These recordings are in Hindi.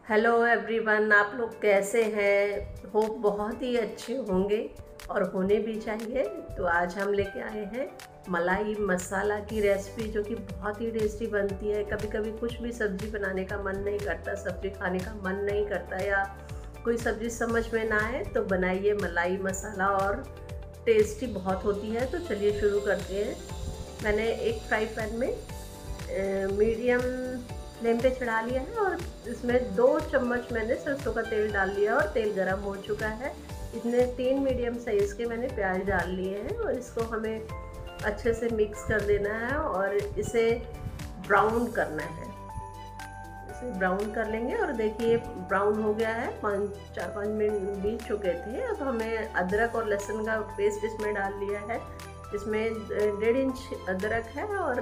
हेलो एवरीवन, आप लोग कैसे हैं? होप बहुत ही अच्छे होंगे और होने भी चाहिए। तो आज हम लेके आए हैं मलाई मसाला की रेसिपी, जो कि बहुत ही टेस्टी बनती है। कभी कभी कुछ भी सब्ज़ी बनाने का मन नहीं करता, सब्ज़ी खाने का मन नहीं करता, या कोई सब्ज़ी समझ में ना आए तो बनाइए मलाई मसाला, और टेस्टी बहुत होती है। तो चलिए शुरू करते हैं। मैंने एक फ्राई पैन में मीडियम फ्लेम पे चढ़ा लिया है और इसमें 2 चम्मच मैंने सरसों का तेल डाल लिया और तेल गरम हो चुका है। इसमें 3 मीडियम साइज़ के मैंने प्याज डाल लिए हैं और इसको हमें अच्छे से मिक्स कर देना है और इसे ब्राउन करना है। इसे ब्राउन कर लेंगे और देखिए ब्राउन हो गया है, 4-5 मिनट बीत चुके थे। अब हमें अदरक और लहसुन का पेस्ट इसमें डाल लिया है। इसमें 1.5 इंच अदरक है और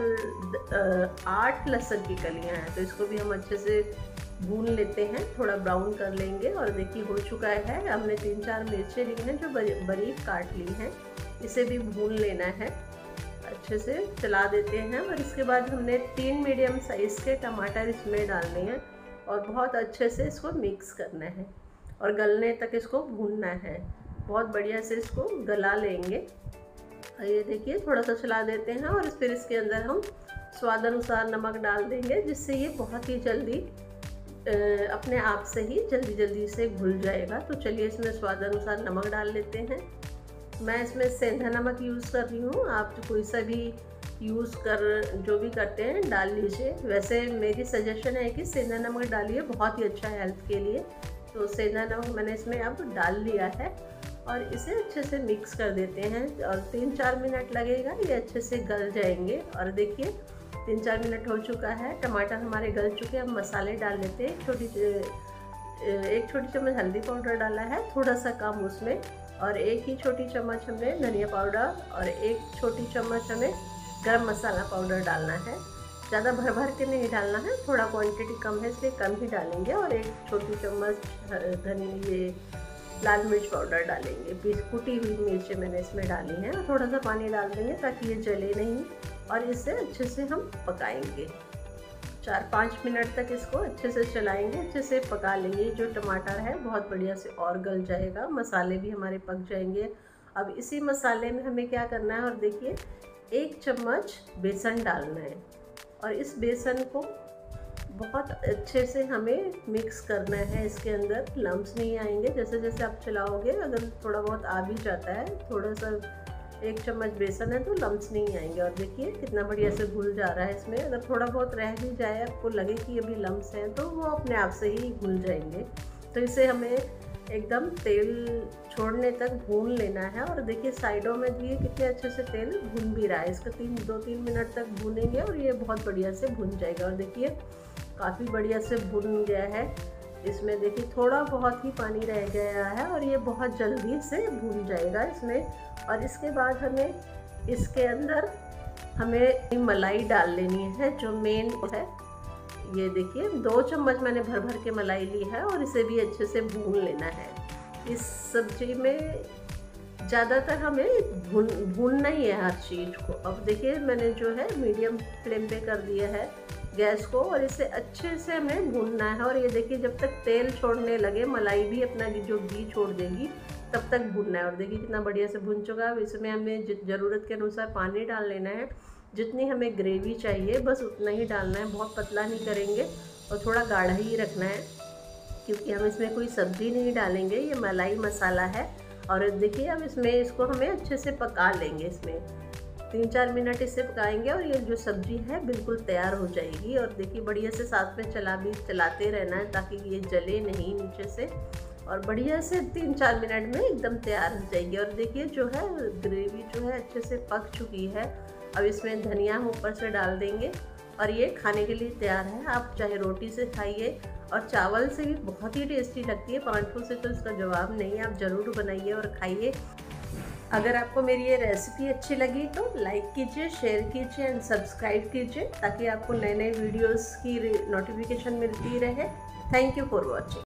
8 लहसुन की कलियां हैं। तो इसको भी हम अच्छे से भून लेते हैं, थोड़ा ब्राउन कर लेंगे। और देखिए हो चुका है। हमने 3-4 मिर्चें ली हैं जो बारीक काट ली हैं, इसे भी भून लेना है। अच्छे से चला देते हैं और इसके बाद हमने 3 मीडियम साइज़ के टमाटर इसमें डालने हैं और बहुत अच्छे से इसको मिक्स करना है और गलने तक इसको भूनना है। बहुत बढ़िया से इसको गला लेंगे। ये देखिए थोड़ा सा चला देते हैं और फिर इसके अंदर हम स्वाद अनुसार नमक डाल देंगे, जिससे ये बहुत ही जल्दी अपने आप से ही जल्दी से घुल जाएगा। तो चलिए इसमें स्वाद अनुसार नमक डाल लेते हैं। मैं इसमें सेंधा नमक यूज़ कर रही हूँ, आप कोई सा भी जो भी करते हैं डाल लीजिए। वैसे मेरी सजेशन है कि सेंधा नमक डालिए, बहुत ही अच्छा है हेल्थ के लिए। तो सेंधा नमक मैंने इसमें अब डाल लिया है और इसे अच्छे से मिक्स कर देते हैं और 3-4 मिनट लगेगा, ये अच्छे से गल जाएंगे। और देखिए 3-4 मिनट हो चुका है, टमाटर हमारे गल चुके हैं। अब मसाले डाल लेते हैं। एक छोटी चम्मच हल्दी पाउडर डाला है, थोड़ा सा कम उसमें, और 1 ही छोटी चम्मच हमने धनिया पाउडर और 1 छोटी चम्मच हमें गरम मसाला पाउडर डालना है। ज़्यादा भर के नहीं डालना है, थोड़ा क्वांटिटी कम है इसलिए कम ही डालेंगे। और 1 छोटी चम्मच लाल मिर्च पाउडर डालेंगे। कुटी हुई मिर्चें मैंने इसमें डाली हैं और थोड़ा सा पानी डाल देंगे ताकि ये जले नहीं, और इसे अच्छे से हम पकाएंगे। 4-5 मिनट तक इसको अच्छे से चलाएंगे, अच्छे से पका लेंगे। जो टमाटर है बहुत बढ़िया से और गल जाएगा, मसाले भी हमारे पक जाएंगे। अब इसी मसाले में हमें क्या करना है, और देखिए 1 चम्मच बेसन डालना है और इस बेसन को बहुत अच्छे से हमें मिक्स करना है। इसके अंदर लम्स नहीं आएंगे। जैसे जैसे आप चलाओगे, अगर थोड़ा बहुत आ भी जाता है, थोड़ा सा 1 चम्मच बेसन है तो लम्स नहीं आएंगे। और देखिए कितना बढ़िया से घुल जा रहा है। इसमें अगर थोड़ा बहुत रह भी जाए, आपको लगे कि अभी लम्स हैं, तो वो अपने आप से ही घुल जाएंगे। तो इसे हमें एकदम तेल छोड़ने तक भून लेना है। और देखिए साइडों में भी कितने अच्छे से तेल भून भी रहा है। इसको 2-3 मिनट तक भूनेंगे और ये बहुत बढ़िया से भुन जाएगा। और देखिए काफ़ी बढ़िया से भुन गया है। इसमें देखिए थोड़ा बहुत ही पानी रह गया है और ये बहुत जल्दी से भुन जाएगा इसमें। और इसके बाद इसके अंदर हमें मलाई डाल लेनी है, जो मेन है। ये देखिए 2 चम्मच मैंने भर के मलाई ली है और इसे भी अच्छे से भून लेना है। इस सब्जी में ज़्यादातर हमें भूनना ही है हर चीज़ को। अब देखिए मैंने जो है मीडियम फ्लेम पे कर दिया है गैस को और इसे अच्छे से हमें भूनना है। और ये देखिए जब तक तेल छोड़ने लगे, मलाई भी अपना जो घी छोड़ देगी, तब तक भूनना है। और देखिए कितना बढ़िया से भून चुका है। अब इसमें हमें ज़रूरत के अनुसार पानी डाल लेना है। जितनी हमें ग्रेवी चाहिए बस उतना ही डालना है, बहुत पतला नहीं करेंगे और थोड़ा गाढ़ा ही रखना है, क्योंकि हम इसमें कोई सब्ज़ी नहीं डालेंगे, ये मलाई मसाला है। और देखिए अब इसको हमें अच्छे से पका लेंगे। इसमें 3-4 मिनट इसे पकाएंगे और ये जो सब्ज़ी है बिल्कुल तैयार हो जाएगी। और देखिए बढ़िया से साथ में चलाते रहना है ताकि ये जले नहीं नीचे से, और बढ़िया से 3-4 मिनट में एकदम तैयार हो जाएगी। और देखिए जो है ग्रेवी जो है अच्छे से पक चुकी है। अब इसमें धनिया ऊपर से डाल देंगे और ये खाने के लिए तैयार है। आप चाहे रोटी से खाइए और चावल से भी बहुत ही टेस्टी लगती है। परांठों से तो इसका जवाब नहीं है, आप ज़रूर बनाइए और खाइए। अगर आपको मेरी ये रेसिपी अच्छी लगी तो लाइक कीजिए, शेयर कीजिए एंड सब्सक्राइब कीजिए, ताकि आपको नए वीडियोस की नोटिफिकेशन मिलती रहे। Thank you for watching.